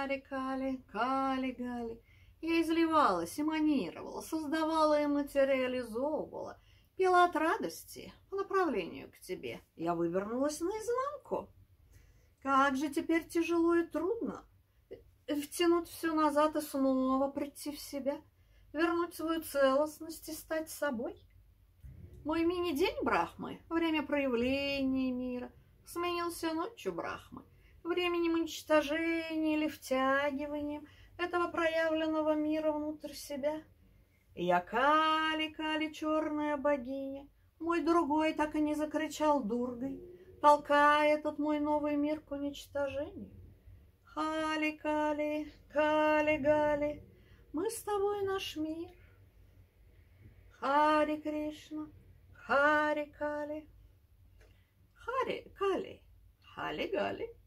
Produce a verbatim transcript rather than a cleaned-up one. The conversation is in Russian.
Хари-кали, кали-гали. Я изливалась, эманировала, создавала и материализовывала, пела от радости по направлению к тебе. Я вывернулась наизнанку. Как же теперь тяжело и трудно втянуть все назад и снова прийти в себя, вернуть свою целостность и стать собой. Мой мини-день Брахмы, время проявления мира, сменился ночью Брахмы, временем уничтожения или втягиванием этого проявленного мира внутрь себя. Я Кали-Кали, черная богиня, мой другой так и не закричал Дургой, толкая этот мой новый мир к уничтожению. Хали-Кали, Кали-Гали, мы с тобой наш мир. Хари Кришна, Хари Кали, Хари Кали, Хали Гали.